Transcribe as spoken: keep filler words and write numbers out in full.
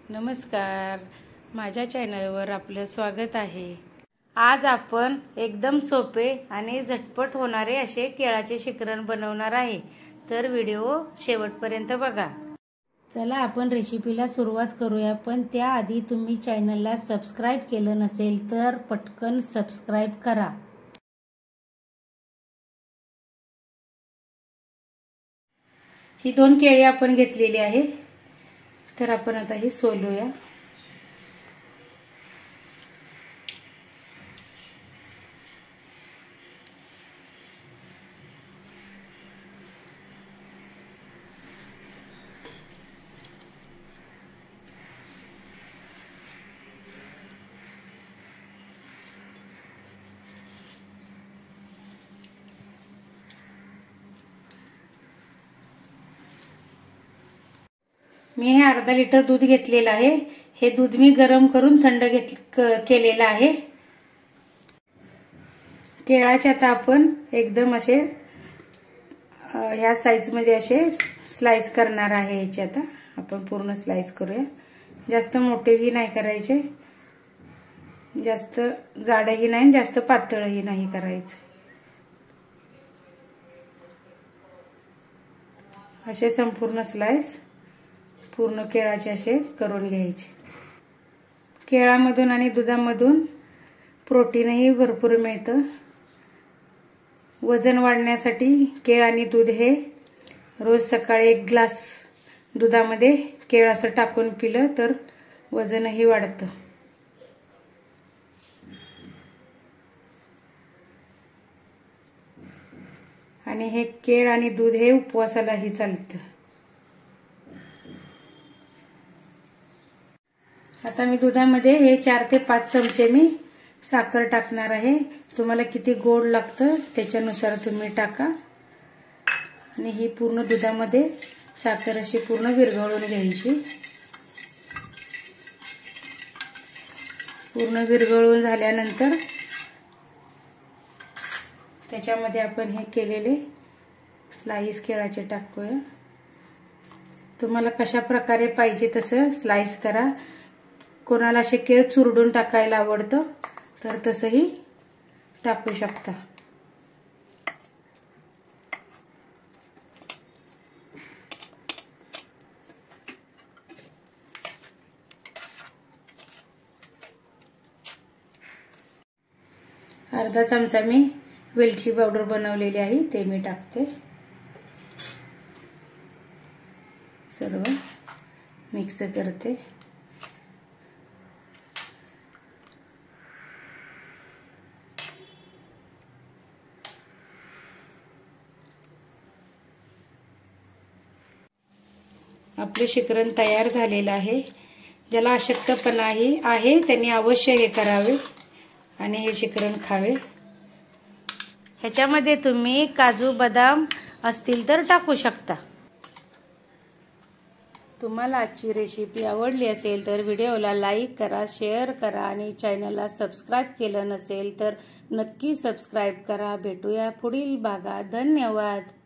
नमस्कार, माझ्या चॅनलवर आपलं स्वागत आहे। आज आपण एकदम सोपे आणि झटपट होणारे असे केळाचे शिकरण बनवणार आहे, तर व्हिडिओ शेवटपर्यंत बघा। चला आपण रेसिपीला सुरुवात करूया, पण त्याआधी तुम्ही चॅनलला सबस्क्राइब केलं नसेल तर पटकन सबस्क्राइब करा। ही दोन केळी आपण घेतलेली आहे, तर आपण आता ही सोलूया। मी हे अर्धा लिटर दूध घेतलेलं आहे। हे दूध मी गरम करून थंड घेत केलेलं आहे। केळाचे आता आपण एकदम असे ह्या साइज मध्ये असे स्लाइस करणार आहे। याचे आता आपण पूर्ण स्लाइस करूया। जास्त मोठेही नाही करायचे, जास्त जाडही नाही, जास्त पातळही नाही करायचे। असे संपूर्ण स्लाइस पूर्ण केळाचे असे करून घ्यायचे। केळामधून आणि दुधामधून प्रोटीनही भरपूर मिळतं। वजन वाढण्यासाठी केळ आणि दूध हे रोज सकाळी एक ग्लास दुधामध्ये केळ असं टाकून पिलं तर वजनही वाढतं। आणि हे केळ आणि दूध हे उपवासालाही चालतं। आता मी दुधामध्ये हे चार ते पाच चमचे मी साखर टाकणार आहे। तुम्हाला किती गोड लागतं त्याच्यानुसार तुम्ही टाका। आणि ही पूर्ण दुधामध्ये साखर अशी पूर्ण विरघळून घ्यायची। पूर्ण विरघळून झाल्यानंतर त्याच्यामध्ये आपण हे केलेले स्लाइस केळाचे टाकूया। तुम्हाला कशा प्रकारे पाहिजे तसं स्लाइस करा। कोणाला असे केळ चुरडून टाकायला आवडतं तर तसंही टाकू शकता। अर्धा चमचा मी वेलची पावडर बनवलेली आहे ते मी टाकते। सर्व मिक्स करते। आपले शिकरण तयार झालेलं आहे। ज्याला अशक्तपणाही आहे त्यांनी अवश्य हे करावे आणि हे शिकरण खावे। ह्याच्यामध्ये तुम्ही काजू बदाम असतील तर टाकू शकता। तुम्हाला आजची रेसिपी आवडली असेल तर व्हिडिओला लाईक करा, शेअर करा आणि चॅनलला सबस्क्राइब केलं नसेल तर नक्की सबस्क्राइब करा। भेटूया पुढील भागात। धन्यवाद।